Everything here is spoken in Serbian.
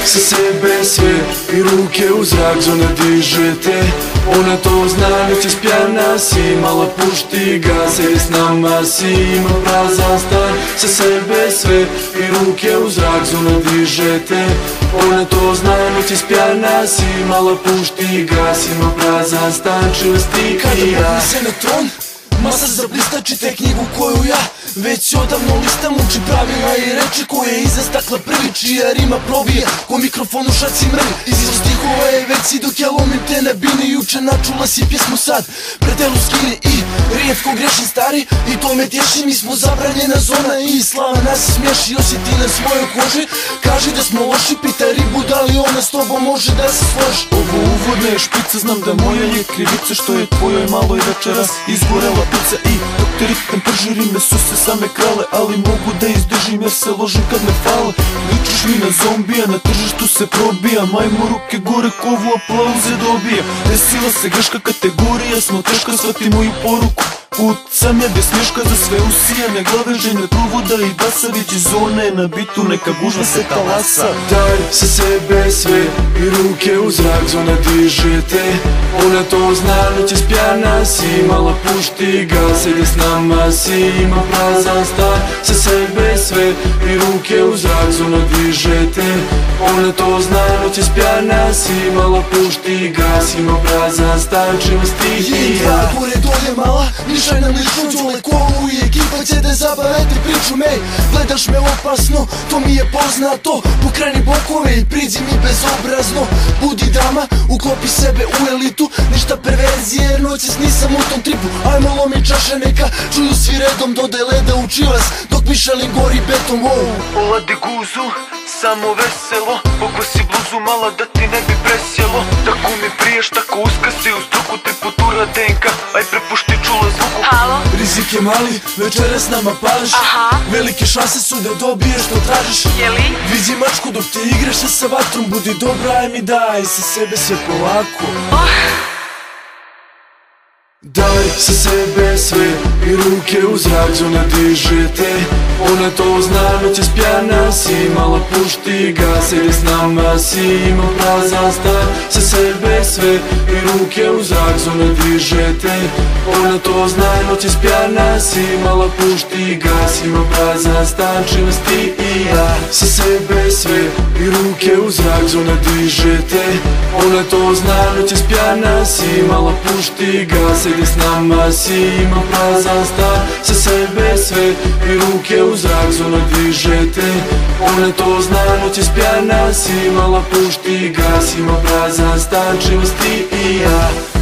sa sebe sve i ruke u zrak, zona dižete. Ona to zna, noć spjana si, mala pušti gas, jer s nama si, ima prazan stan. Sa sebe sve i ruke u zrak, zona dižete. Ona to zna, noć spjana si, mala pušti gas, ima prazan stan, čvrsti i ja. Kada se na tron, masa za blistačite knjigu koju ja već odavno listam, uči pravila i reči koje iza stakla prvi, čija rima probija ko mikrofon u šaci mrvi. Iz stihova je veci dok ja lomim te na bini. Juče načula si pjesmu sad, predelu skini i rijetko grešim stari i to me tješi. Mi smo zabranjena zona i slava nas smiješi, osjeti na svojoj koži. Kaži da smo loši, pitaj ribu da li ona s tobom može da se složi. Ovo uvodna je špica, znam da moja je krivica što je tvojoj maloj večeras izgorela pica. I dok te ritam prži rime su se same krale, ali mogu da izdržim jer se ložim kad me fale. Ličiš mi na zombija, na tržištu se probija, majmo ruke gore kovu aplauze dobija. Desila se greška kategorija, smo teška, shvati moju poruku. Put sam je besmješka za sve usijane glave, ženja provoda i basa, već iz zone na bitu neka gužva se talasa. Daj sa sebe sve i ruke u zrak, zona dižete. Ona to zna, noć spjana si, mala pušti gas, jer s nama si, ima prazan stan. Sa sebe sve i ruke u zrak, zona dižete. Ona to zna, noć spjana si, mala pušti gas, ima prazan stan, čvrsti i ja. Gore dolje mala, nišaj nam lično čule kovu i ekipa će da zabavete priču mej. Gledaš me opasno, to mi je poznato, pokreni bokove i priđi mi bezobrazno. Budi dama, uklopi sebe u elitu, ništa perverzije jer noćas nisam u tom tripu. Ajmo lomi čaše neka čuju svi redom, dodaj leda u čivas dok Michelin gori beton. Oladi guzu, samo veselo, pokosi bluzu mala da ti ne bi presjelo. Tako mi priješ, tako uskasi u struku, triputura DNK, aj prepušti čula zvuku. Halo? Rizik je mali, večeras nama pališ. Velike šanse su da dobiješ što tražiš. Jeli? Vidi mačku dok te igraš sa vatrom, budi dobra, aj mi daj sa sebe sve polako. Daj sa sebe sve i ruke u zrak, zona dižete. Ona to zna, noć spjana si, mala pušti gas, jer s nama si, ima prazan stan. Sa sebe sve i ruke u zrak, zona dižete. Ona to zna, noć spjana si, mala pušti gas, ima prazan stan, čvrsti i ja. Sa sebe sve i ruke u zrak, zona dižete. Ona to zna, noć spjana si, mala pušti gas, jer s nama si, ima prazan stan. Sa sebe sve i ruke u zrak, zona dižete. Ona to zna, noć spjana si, mala pušti gas, ima prazan stan, čvrsti i ja.